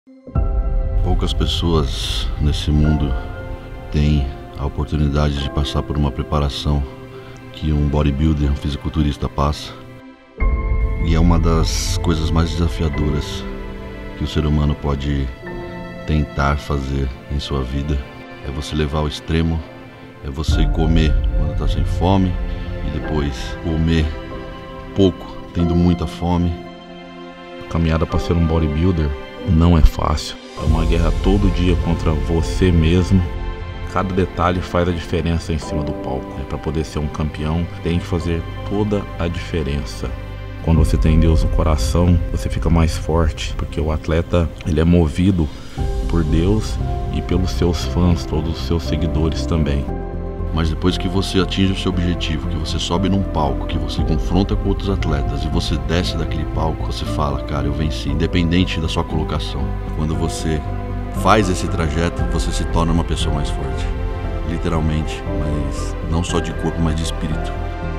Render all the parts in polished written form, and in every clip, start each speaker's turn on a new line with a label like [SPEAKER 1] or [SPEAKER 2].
[SPEAKER 1] Poucas pessoas nesse mundo têm a oportunidade de passar por uma preparação que um bodybuilder, um fisiculturista passa. E é uma das coisas mais desafiadoras que o ser humano pode tentar fazer em sua vida. É você levar ao extremo, é você comer quando está sem fome e depois comer pouco, tendo muita fome.
[SPEAKER 2] A caminhada para ser um bodybuilder não é fácil. É uma guerra todo dia contra você mesmo. Cada detalhe faz a diferença em cima do palco. Para poder ser um campeão, tem que fazer toda a diferença. Quando você tem Deus no coração, você fica mais forte, porque o atleta ele é movido por Deus e pelos seus fãs, todos os seus seguidores também.
[SPEAKER 1] Mas depois que você atinge o seu objetivo, que você sobe num palco, que você confronta com outros atletas e você desce daquele palco, você fala, cara, eu venci, independente da sua colocação. Quando você faz esse trajeto, você se torna uma pessoa mais forte, literalmente, mas não só de corpo, mas de espírito.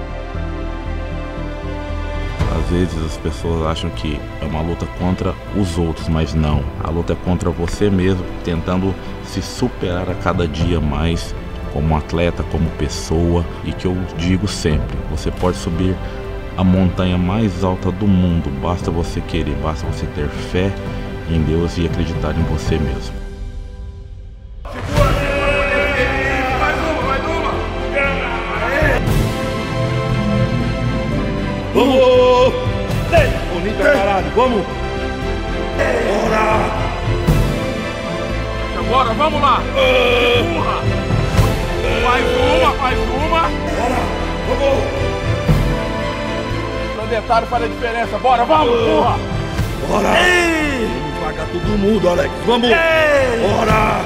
[SPEAKER 2] Às vezes as pessoas acham que é uma luta contra os outros, mas não. A luta é contra você mesmo, tentando se superar a cada dia mais como atleta, como pessoa. E que eu digo sempre, você pode subir a montanha mais alta do mundo, basta você querer, basta você ter fé em Deus e acreditar em você mesmo.
[SPEAKER 3] Vamos! Bonito caralho, vamos! Bora!
[SPEAKER 4] Bora, vamos lá! Empurra! Mais uma!
[SPEAKER 3] Bora! Vamos!
[SPEAKER 4] No detalhe faz a diferença, bora, vamos! Empurra!
[SPEAKER 3] Bora! Ei! Vamos pagar todo mundo, Alex! Vamos! Ei! Bora!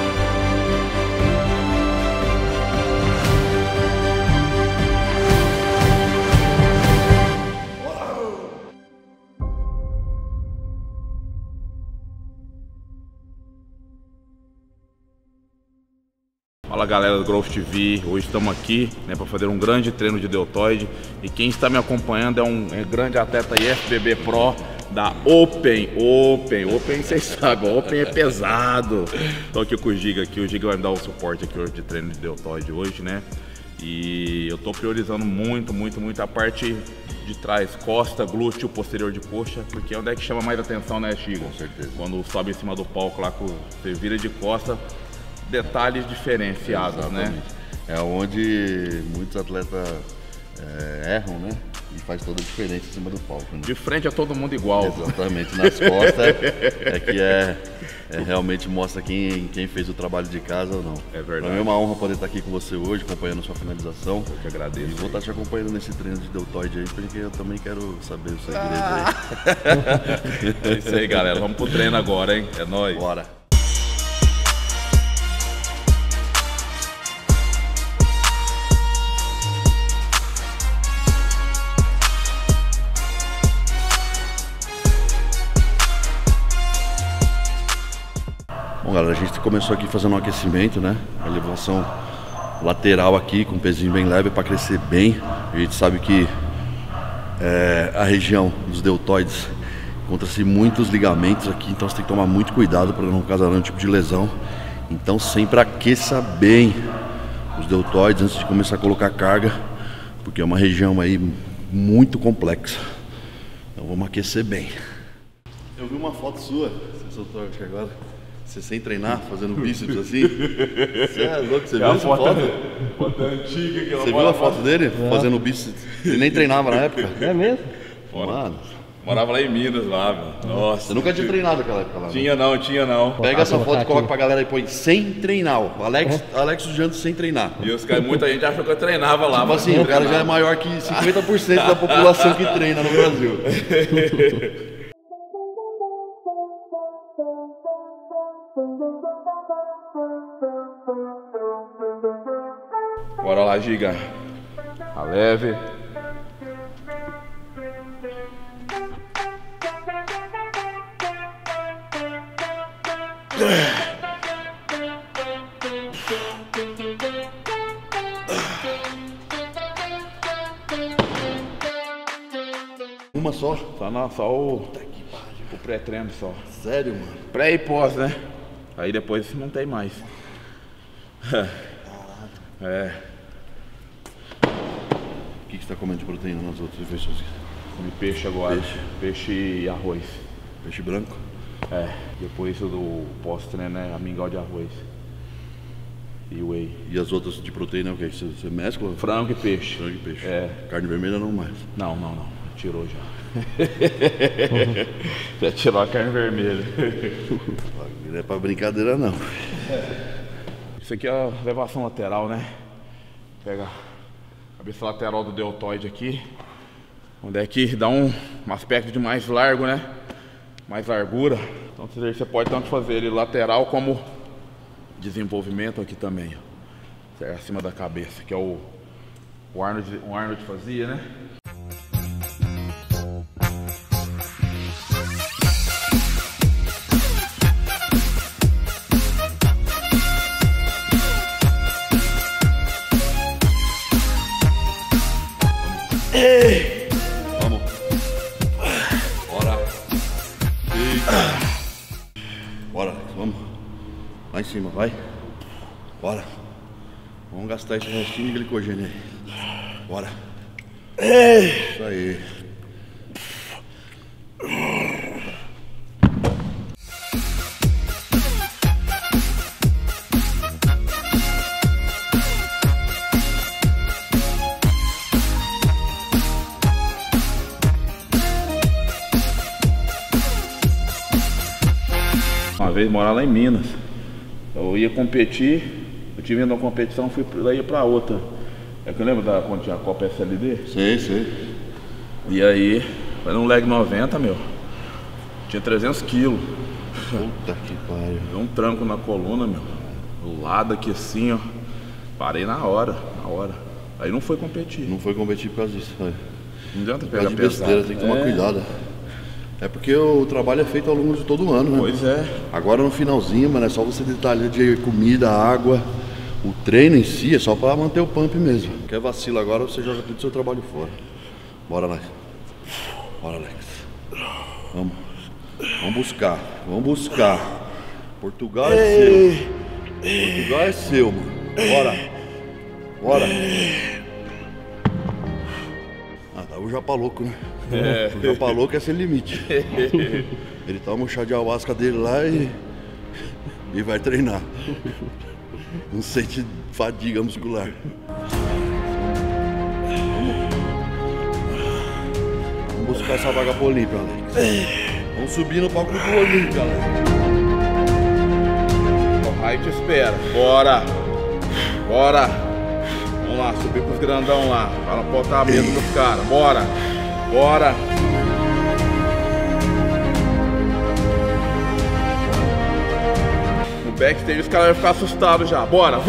[SPEAKER 2] Fala galera do Growth TV, hoje estamos aqui para fazer um grande treino de deltoide e quem está me acompanhando é um grande atleta IFBB Pro da Open, vocês sabem, Open é pesado. Estou aqui com o Giga vai me dar o suporte aqui hoje de treino de deltoide hoje, né? E eu estou priorizando muito a parte de trás, costa, glúteo, posterior de coxa, porque é onde é que chama mais atenção, né, Giga?
[SPEAKER 1] Com certeza.
[SPEAKER 2] Quando sobe em cima do palco lá, você vira de costa, detalhes diferenciados,
[SPEAKER 1] exatamente, né? É onde muitos atletas erram, né? E faz toda a diferença em cima do palco, né?
[SPEAKER 2] De frente é todo mundo igual.
[SPEAKER 1] Exatamente, nas costas é que realmente mostra quem fez o trabalho de casa ou não.
[SPEAKER 2] É verdade.
[SPEAKER 1] Para mim é uma honra poder estar aqui com você hoje, acompanhando a sua finalização.
[SPEAKER 2] Eu que agradeço.
[SPEAKER 1] E vou estar te acompanhando nesse treino de deltoide aí, porque eu também quero saber o segredo aí.
[SPEAKER 2] É isso aí, galera. Vamos pro treino agora, hein? É nóis.
[SPEAKER 1] Bora. Bom, galera, a gente começou aqui fazendo um aquecimento, né? A elevação lateral aqui, com um pezinho bem leve para crescer bem. A gente sabe que a região dos deltoides encontra-se muitos ligamentos aqui, então você tem que tomar muito cuidado para não causar nenhum tipo de lesão. Então sempre aqueça bem os deltoides antes de começar a colocar carga, porque é uma região aí muito complexa. Então vamos aquecer bem. Eu vi uma foto sua, você soltou aqui agora. Você sem treinar, fazendo bíceps assim? Você é louco, você viu essa foto?
[SPEAKER 4] Foto antiga que ela
[SPEAKER 1] Você viu a foto dele fazendo bíceps? Ele nem treinava na época.
[SPEAKER 5] É mesmo?
[SPEAKER 1] Mano,
[SPEAKER 2] Morava lá em Minas, lá, velho. Nossa.
[SPEAKER 1] você nunca tinha treinado naquela época lá?
[SPEAKER 2] Tinha não.
[SPEAKER 1] Pega essa foto e coloca pra galera e põe sem treinar. O Alex Jantos sem treinar.
[SPEAKER 2] E os caras, muita gente achou que eu treinava lá.
[SPEAKER 1] Tipo assim, o cara já é maior que 50% da população que treina no Brasil.
[SPEAKER 2] Bora lá, Giga. A leve.
[SPEAKER 1] Uma só?
[SPEAKER 2] Tá na só o...
[SPEAKER 1] Puta que pariu.
[SPEAKER 2] O pré-treino só.
[SPEAKER 1] Sério, mano?
[SPEAKER 2] Pré e pós, né? Aí depois não tem mais. É.
[SPEAKER 1] O que você tá comendo de proteína nas outras refeições?
[SPEAKER 2] Comi peixe agora. Peixe e arroz.
[SPEAKER 1] Peixe branco?
[SPEAKER 2] É. Depois do pós-treino, né? A mingau de arroz. E whey.
[SPEAKER 1] E as outras de proteína é o que? Você mescla?
[SPEAKER 2] Frango e peixe.
[SPEAKER 1] Frango e peixe.
[SPEAKER 2] É.
[SPEAKER 1] Carne vermelha não mais.
[SPEAKER 2] Não. Tirou já. Já tirou a carne vermelha.
[SPEAKER 1] Não é pra brincadeira não.
[SPEAKER 2] Isso aqui é a elevação lateral, né? Pega a cabeça lateral do deltoide aqui. Onde é que dá um aspecto de mais largo, né? Mais largura. Então você pode tanto fazer ele lateral como desenvolvimento aqui também, ó. Acima da cabeça, que é o Arnold fazia, né?
[SPEAKER 1] Ei! Vamos! Bora! Bora, vamos! Lá em cima, vai! Bora! Vamos gastar esse restinho de glicogênio aí. Bora! Isso aí!
[SPEAKER 2] Uma vez morar lá em Minas, eu ia competir, eu tive indo uma competição, fui daí pra outra. É que eu lembro da quando tinha a Copa SLD?
[SPEAKER 1] Sei.
[SPEAKER 2] E aí, foi num leg 90, meu. Tinha 300 quilos.
[SPEAKER 1] Puta que pariu.
[SPEAKER 2] Deu um tranco na coluna, meu. Do lado aqui assim, ó. Parei na hora. Aí não foi competir.
[SPEAKER 1] Não foi competir por causa disso, velho.
[SPEAKER 2] Não adianta
[SPEAKER 1] Por
[SPEAKER 2] pegar
[SPEAKER 1] causa de besteira, tem que tomar cuidado. É porque o trabalho é feito ao longo de todo o ano, né?
[SPEAKER 2] Pois é.
[SPEAKER 1] Agora no finalzinho, mano, é só você detalhar de comida, água. O treino em si é só pra manter o pump mesmo. Quer vacila agora, você joga todo o seu trabalho fora. Bora, Alex. Bora, Alex. Vamos buscar. Portugal é seu. Portugal é seu, mano. Bora. Ah, tá o Japaloco, né?
[SPEAKER 2] É.
[SPEAKER 1] O Japaloco é sem limite. Ele toma o chá de ayahuasca dele lá e vai treinar. Não sente fadiga muscular. Vamos buscar essa vaga pro Olímpia, Alex. Vamos subir no palco do Olímpia, Alex.
[SPEAKER 2] Aí te espera. Bora. Vamos lá, subir com os grandão lá. Para não botar medo dos caras. Bora. No backstage os caras vão ficar assustados já. Bora.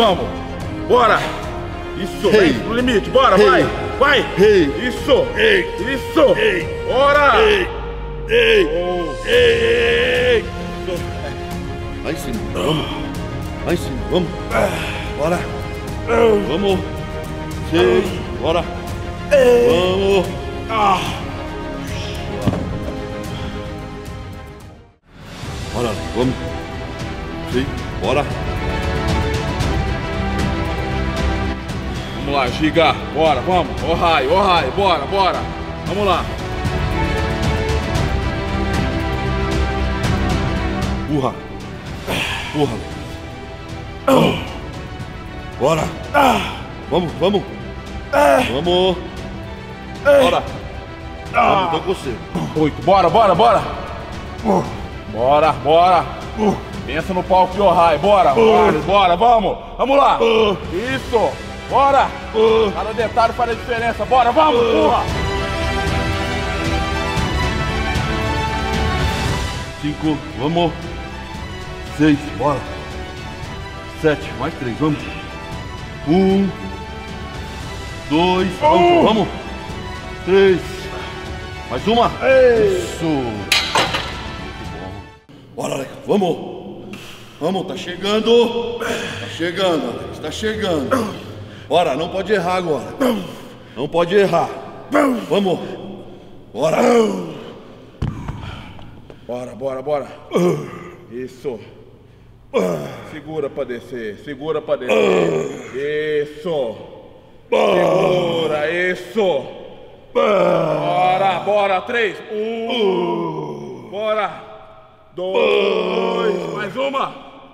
[SPEAKER 2] Isso, vem pro limite. Bora, vai. Isso. Bora.
[SPEAKER 1] Lá em cima, vamos. Bora. Vamos. Bora. Vamos. Bora, vamos. Bora.
[SPEAKER 2] Vamos lá, Giga. Bora, vamos. Ô raio, bora. Vamos lá.
[SPEAKER 1] Empurra. Bora. Vamos. Bora. Vamos, tô com você.
[SPEAKER 2] 8, bora. Pensa no palco de Ohio, bora, vamos lá. Isso, bora. Cada detalhe faz a diferença, bora, vamos, porra.
[SPEAKER 1] 5, vamos. 6, bora. 7, mais 3, vamos. 1, 2, vamos. 3, mais uma. Isso. Muito bom. Bora, Alex, vamos, tá chegando, Alex, tá chegando. Bora, não pode errar agora. Vamos. Bora.
[SPEAKER 2] Bora, bora, bora. Isso. Segura pra descer, segura pra descer. Isso. Segura, isso. Bora, bora. 3. 1. Bora. 2. Mais uma.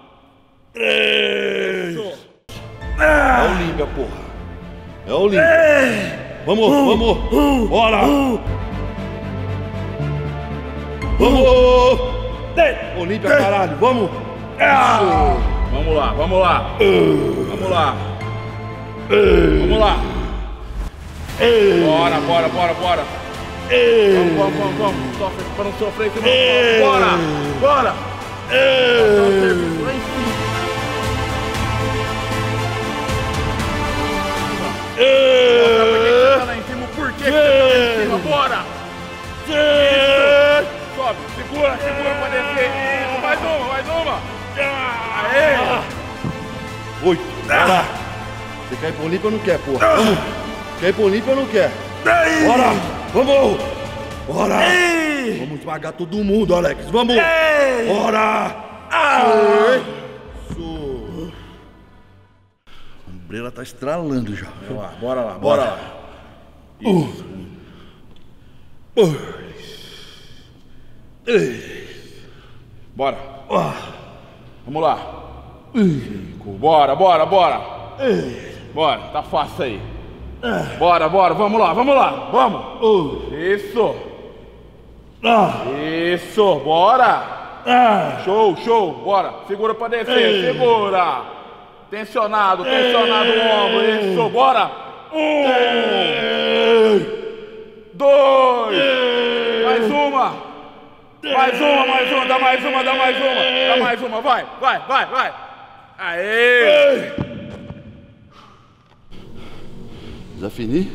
[SPEAKER 3] 3.
[SPEAKER 2] Isso.
[SPEAKER 1] É o Olímpia, porra. É o Olímpia. Vamos, vamos. Bora. Vamos. Olímpia, caralho. Vamos.
[SPEAKER 2] Vamos lá, vamos lá. Vamos lá. Vamos lá. Bora, bora, bora, bora. Vamos, vamos, vamos, vamos. Sofre, pra não sofrer aqui, não. Bora, bora. Lá em cima. Por que você tá lá em cima? Bora! Sobe, segura, segura pra descer. Isso, mais uma, mais uma. Aê!
[SPEAKER 1] 8. Bora. Você quer ir pro Olímpia ou não quer, porra? Vamos. Quer ir pro Olímpia ou não quer? Bora. Vamos. Bora. Vamos esmagar todo mundo, Alex. Vamos. Bora. Isso. A ombreira tá estralando já.
[SPEAKER 2] Bora lá, bora lá. Isso. Bora. Vamos lá. 5. Bora, bora, bora. Bora, tá fácil aí. Bora, bora, vamos lá, vamos lá. Vamos. Isso. Isso, bora. Show, show, bora. Segura pra descer, segura. Tensionado, tensionado o ombro. Isso, bora. 1. 2. Mais uma. Mais uma, mais uma, dá mais uma, dá mais uma. Dá mais uma, vai, vai, vai, vai. Aê!
[SPEAKER 1] Já fini?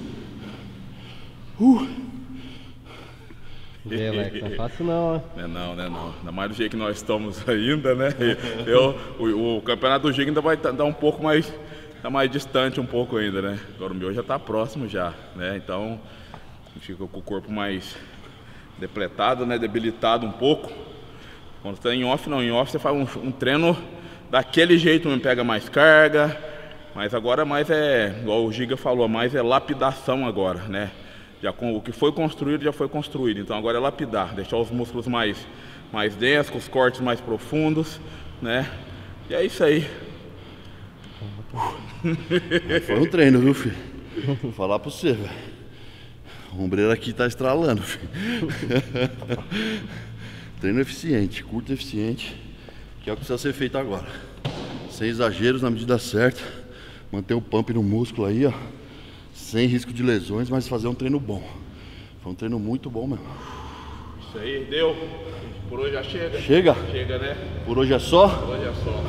[SPEAKER 5] E aí, Alex, não é fácil não, né?
[SPEAKER 2] Não é não, não é não. Ainda mais do jeito que nós estamos ainda, né? O campeonato do Giga ainda vai dar um pouco mais... Tá mais distante um pouco ainda, né? Agora o meu já tá próximo já, né? Então, fica com o corpo mais depletado, né? Debilitado um pouco. Quando tá em off, não. Em off você faz um treino daquele jeito, não pega mais carga. Mas agora mais é, igual o Giga falou, mais é lapidação agora, né? Já o que foi construído, já foi construído. Então agora é lapidar, deixar os músculos mais densos, com os cortes mais profundos, né? E é isso aí.
[SPEAKER 1] Foi um treino, viu, filho? Vou falar pra você, velho. O ombreiro aqui tá estralando, filho. Treino eficiente, curto e eficiente, que é o que precisa ser feito agora. Sem exageros, na medida certa. Manter o pump no músculo aí, ó. Sem risco de lesões, mas fazer um treino bom. Foi um treino muito bom mesmo.
[SPEAKER 2] Isso aí, deu. Por hoje já chega?
[SPEAKER 1] Chega?
[SPEAKER 2] Chega, né?
[SPEAKER 1] Por hoje é só?
[SPEAKER 2] Por hoje é só.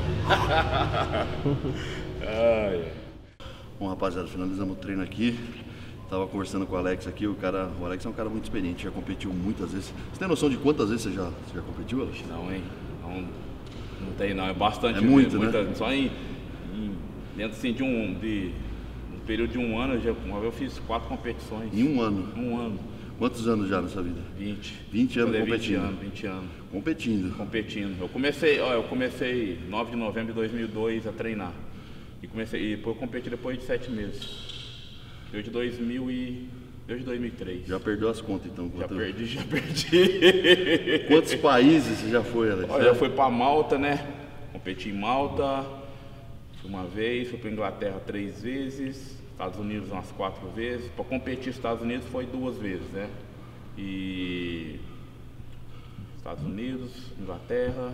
[SPEAKER 1] Bom, rapaziada, finalizamos o treino aqui. Tava conversando com o Alex aqui. O Alex é um cara muito experiente, já competiu muitas vezes. Você tem noção de quantas vezes você já competiu, Alex?
[SPEAKER 2] Não, hein? Não tem não, é bastante.
[SPEAKER 1] É muito, né?
[SPEAKER 2] Só dentro assim, de um período de um ano, uma vez eu fiz 4 competições.
[SPEAKER 1] Em um ano?
[SPEAKER 2] Um ano.
[SPEAKER 1] Quantos anos já nessa vida?
[SPEAKER 2] 20.
[SPEAKER 1] 20 anos competindo?
[SPEAKER 2] 20 anos.
[SPEAKER 1] Competindo.
[SPEAKER 2] Eu comecei 9 de novembro de 2002 a treinar. E depois eu competi depois de 7 meses. Desde 2003.
[SPEAKER 1] Já perdeu as contas então?
[SPEAKER 2] Já perdi.
[SPEAKER 1] Quantos países você já foi, Alex?
[SPEAKER 2] Olha, já fui pra Malta, né? Competi em Malta uma vez, fui pra Inglaterra 3 vezes, Estados Unidos umas 4 vezes. Pra competir nos Estados Unidos foi 2 vezes, né? E Estados Unidos, Inglaterra,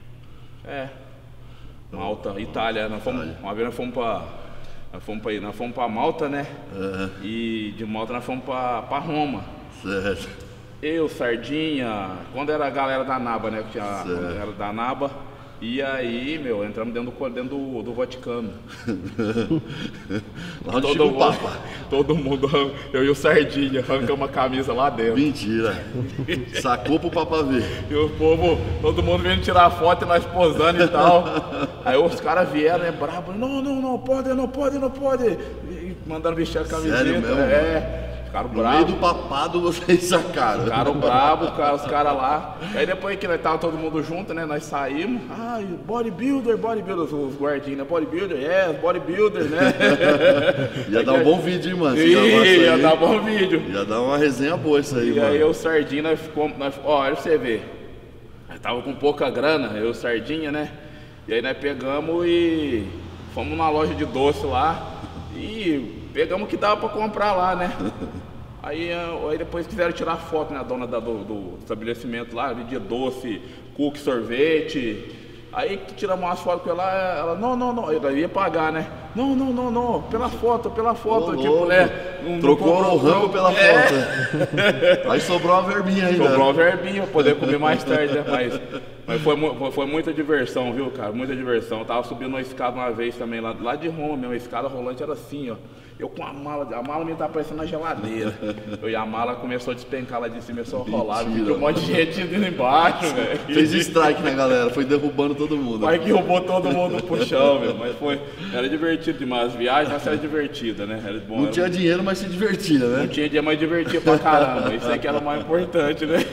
[SPEAKER 2] Malta, Itália. Uma vez nós fomos pra Malta, né? E de Malta nós fomos pra Roma.
[SPEAKER 1] Certo.
[SPEAKER 2] Eu, Sardinha, quando era a galera da NABA, né? Que tinha a galera da NABA. E aí, entramos dentro do Vaticano.
[SPEAKER 1] Lá onde chega o Papa.
[SPEAKER 2] Todo mundo, eu e o Sardinha, arrancamos a camisa lá dentro.
[SPEAKER 1] Mentira. Sacou pro Papa ver.
[SPEAKER 2] E o povo, todo mundo vindo tirar foto e nós posando e tal. Aí os caras vieram, né, brabo. Não pode. E mandando vestir a camiseta.
[SPEAKER 1] Sério mesmo?
[SPEAKER 2] ficaram
[SPEAKER 1] No meio
[SPEAKER 2] bravos.
[SPEAKER 1] do papado vocês sacaram.
[SPEAKER 2] Ficaram bravos, os caras lá. Aí depois que nós tava todo mundo junto, né? Nós saímos. Ai, bodybuilder, os guardinhos, né? Bodybuilder, bodybuilder, né?
[SPEAKER 1] Ia dar um bom vídeo, hein, mano?
[SPEAKER 2] Ia dar um bom vídeo.
[SPEAKER 1] Ia dar uma resenha boa isso aí,
[SPEAKER 2] E
[SPEAKER 1] mano.
[SPEAKER 2] aí eu, Sardinha, olha pra você ver. Nós tava com pouca grana, eu, Sardinha, né? E aí nós pegamos e fomos na loja de doce lá e pegamos o que dava pra comprar lá, né? Aí depois quiseram tirar foto, né? A dona do estabelecimento lá, vendia doce, cookie, sorvete. Aí tiramos umas fotos com ela, não, eu ia pagar, né? Não, pela foto, tipo, né?
[SPEAKER 1] Trocou o rango pela foto. Aí sobrou uma verbinha aí,
[SPEAKER 2] Sobrou uma verbinha pra poder comer mais tarde, né? Mas foi muita diversão, viu, cara? Muita diversão. Eu tava subindo uma escada uma vez também, lá de Roma mesmo, a escada rolante era assim, ó. Eu com a mala minha tava parecendo na geladeira. E a mala começou a despencar lá de cima, começou a rolar. Tinha um monte de gente indo embaixo, velho.
[SPEAKER 1] Fez strike na galera, foi derrubando todo mundo.
[SPEAKER 2] Mas que roubou todo mundo pro chão, meu. Mas era divertido demais. As viagens era divertida, né? Era bom,
[SPEAKER 1] Não tinha dinheiro, mas se divertia, né?
[SPEAKER 2] Não tinha dinheiro, mas divertia pra caramba. Isso aí que era o mais importante, né?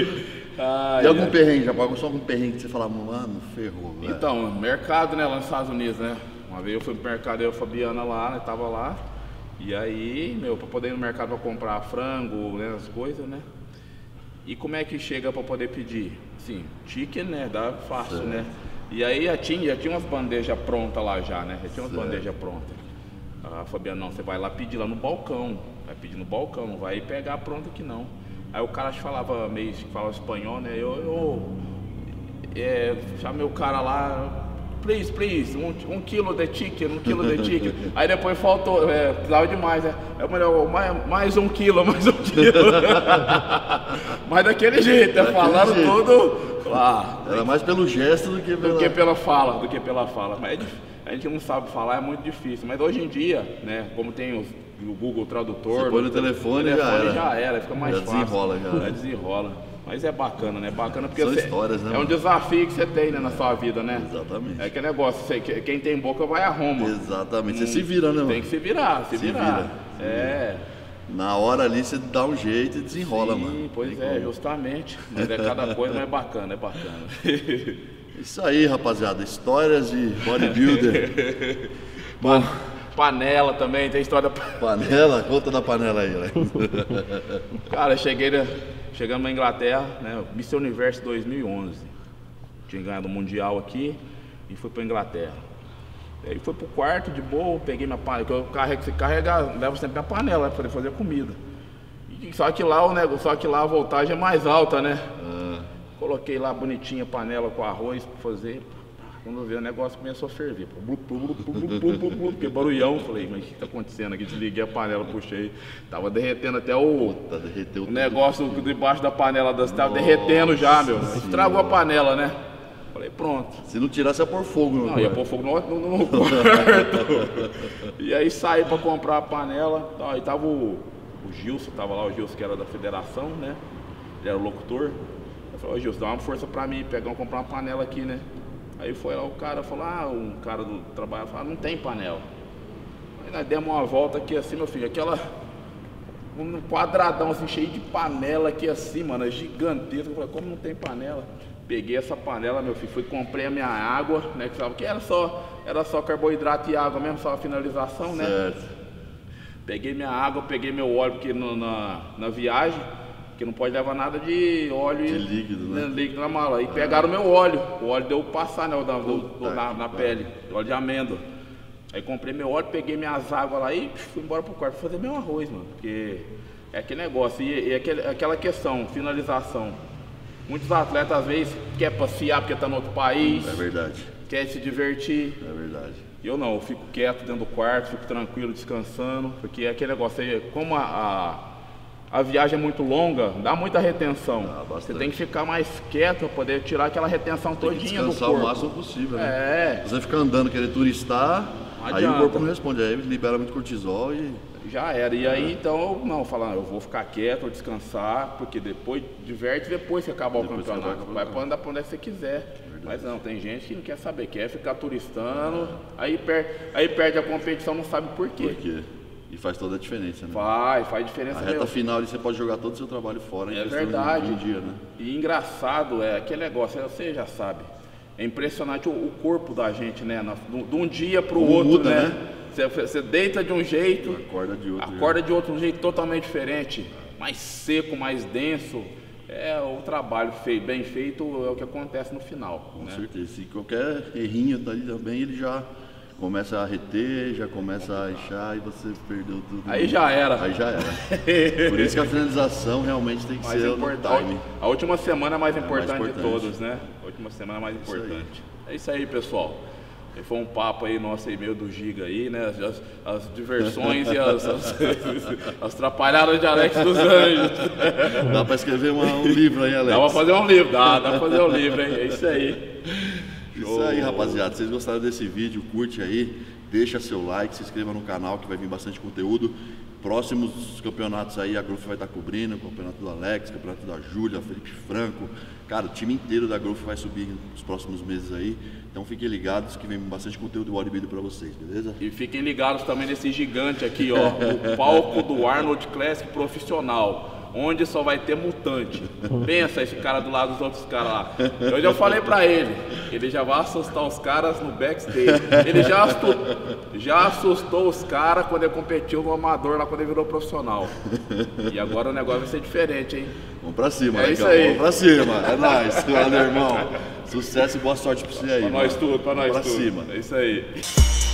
[SPEAKER 1] E algum perrengue? Já pagou só algum perrengue que você fala, mano, ferrou, velho?
[SPEAKER 2] Então, mercado, né? Lá nos Estados Unidos, né? Uma vez eu fui pro mercado, eu e a Fabiana lá, né? Tava lá. E aí, pra poder ir no mercado pra comprar frango, né? As coisas, né? E como é que chega pra poder pedir? Assim, chicken, né? Dá fácil, né? E aí já tinha umas bandejas prontas lá já, né? Já tinha umas bandejas prontas. A Fabiana, não, você vai lá pedir lá no balcão. Vai pedir no balcão, não vai pegar pronto aqui não. Aí o cara falava espanhol, né? Eu chamei o cara lá, please, um quilo de chicken. Aí depois faltou, precisava demais, né? Eu falei, mais um quilo. Mas daquele jeito, falando tudo.
[SPEAKER 1] Era mais pelo gesto do que
[SPEAKER 2] pela fala. Mas a gente não sabe falar, é muito difícil. Mas hoje em dia, né, como tem o Google Tradutor,
[SPEAKER 1] você põe no telefone
[SPEAKER 2] já era, fica mais fácil. Desenrola. Mas é bacana, né? Bacana porque
[SPEAKER 1] são histórias, né,
[SPEAKER 2] é um desafio que você tem, né, na sua vida, né?
[SPEAKER 1] Exatamente.
[SPEAKER 2] É aquele negócio, quem tem boca vai a Roma.
[SPEAKER 1] Exatamente. Você se vira, né, mano?
[SPEAKER 2] Tem que se virar.
[SPEAKER 1] Na hora ali você dá um jeito e desenrola,
[SPEAKER 2] Sim,
[SPEAKER 1] mano.
[SPEAKER 2] Pois é, justamente. Mas é cada coisa, mas é bacana.
[SPEAKER 1] Isso aí, rapaziada. Histórias de bodybuilder. Bom,
[SPEAKER 2] panela também, tem história.
[SPEAKER 1] Panela? Conta da panela aí, né?
[SPEAKER 2] Cara, chegamos na Inglaterra, né? Miss Universo 2011. Tinha ganhado o Mundial aqui e fui pra Inglaterra. Aí fui pro quarto de boa, peguei minha panela, que eu levo sempre minha panela pra fazer comida. Só que lá a voltagem é mais alta, né? Coloquei lá bonitinha a panela com arroz pra fazer. Quando eu vi o negócio começou a ferver. Que barulhão. Falei, mas o que tá acontecendo aqui? Desliguei a panela, puxei. Tava derretendo até o negócio debaixo da panela. Tava derretendo já, meu. Estragou a panela, né? Falei, pronto.
[SPEAKER 1] Se não tirasse, ia pôr fogo no quarto.
[SPEAKER 2] Ia pôr fogo no quarto. E aí saí pra comprar a panela. Aí tava o Gilson, o Gilson que era da federação, né? Ele era o locutor. Eu falei, Gilson, dá uma força pra mim, comprar uma panela aqui, né? Aí foi lá o cara, falou, um cara do trabalho, falou, não tem panela. Aí nós demos uma volta aqui assim, meu filho, um quadradão assim, cheio de panela aqui assim, mano, gigantesco. Eu falei, como não tem panela? Peguei essa panela, meu filho, comprei a minha água, né, que era só carboidrato e água mesmo, só a finalização, né?
[SPEAKER 1] Certo.
[SPEAKER 2] Peguei minha água, peguei meu óleo, porque na viagem, que não pode levar nada de óleo
[SPEAKER 1] de líquido, né?
[SPEAKER 2] Líquido na mala. E pegaram o meu óleo. O óleo deu passar, né? Na pele. Óleo de amêndoa. Aí comprei meu óleo, peguei minhas águas lá e fui embora pro quarto fazer meu arroz, mano. Porque é aquele negócio. E aquela questão, finalização. Muitos atletas às vezes quer passear porque tá no outro país.
[SPEAKER 1] É verdade.
[SPEAKER 2] Quer se divertir.
[SPEAKER 1] É verdade.
[SPEAKER 2] Eu não, eu fico quieto dentro do quarto, fico tranquilo, descansando. Porque é aquele negócio aí, como a viagem é muito longa, dá muita retenção. Você tem que ficar mais quieto para poder tirar aquela retenção todinha do corpo.
[SPEAKER 1] Descansar o máximo possível, né? Se você ficar andando, querer turistar, aí o corpo não responde, aí libera muito cortisol e...
[SPEAKER 2] Já era, e aí então eu vou ficar quieto, vou descansar, porque depois depois que acabar o campeonato. Vai pra andar pra onde você quiser. Mas não, tem gente que não quer saber, quer ficar turistando, aí perde a competição, não sabe por quê.
[SPEAKER 1] E faz toda a diferença, né?
[SPEAKER 2] Faz diferença
[SPEAKER 1] A
[SPEAKER 2] mesmo.
[SPEAKER 1] reta final ali você pode jogar todo o seu trabalho fora.
[SPEAKER 2] É verdade.
[SPEAKER 1] De um dia, né?
[SPEAKER 2] E engraçado é aquele negócio, você já sabe. É impressionante o corpo da gente, né? De um dia para o outro,
[SPEAKER 1] muda,
[SPEAKER 2] né? Você deita de um jeito, acorda de outro, um jeito totalmente diferente, mais seco, mais denso. É o trabalho bem feito é o que acontece no final.
[SPEAKER 1] Com
[SPEAKER 2] né?
[SPEAKER 1] certeza. E qualquer errinho dali também, ele já começa a reter, já começa a inchar e você perdeu tudo.
[SPEAKER 2] Aí já era.
[SPEAKER 1] Aí já era. Por isso que a finalização realmente tem que ser no time.
[SPEAKER 2] A última semana é mais importante de
[SPEAKER 1] importante.
[SPEAKER 2] todas, né? A última semana é mais importante. É isso aí, pessoal. Foi um papo aí nosso e meio do Giga aí, né? As diversões e as trapalhadas de Alex dos Anjos.
[SPEAKER 1] Dá pra escrever um livro aí, Alex.
[SPEAKER 2] Dá pra fazer um livro, dá pra fazer um livro, hein? É isso aí.
[SPEAKER 1] Isso aí, rapaziada. Se vocês gostaram desse vídeo, curte aí, deixa seu like, se inscreva no canal que vai vir bastante conteúdo. Próximos campeonatos aí, a Growth vai estar cobrindo, o campeonato do Alex, o campeonato da Júlia, Felipe Franco. Cara, o time inteiro da Growth vai subir nos próximos meses aí. Então fiquem ligados que vem bastante conteúdo de bodybuilding pra vocês, beleza?
[SPEAKER 2] E fiquem ligados também nesse gigante aqui, ó, o palco do Arnold Classic Profissional, onde só vai ter mutante. Pensa esse cara do lado dos outros caras lá. Eu já falei pra ele já vai assustar os caras no backstage. Ele já assustou os caras quando ele competiu no amador lá, quando ele virou profissional. E agora o negócio vai ser diferente, hein?
[SPEAKER 1] Vamos pra cima,
[SPEAKER 2] é
[SPEAKER 1] legal.
[SPEAKER 2] Isso aí.
[SPEAKER 1] Vamos pra cima, é nóis. Valeu, irmão. Sucesso e boa sorte pra você aí.
[SPEAKER 2] Pra nós tudo, pra nós
[SPEAKER 1] Vamos
[SPEAKER 2] tudo.
[SPEAKER 1] pra cima.
[SPEAKER 2] É isso aí.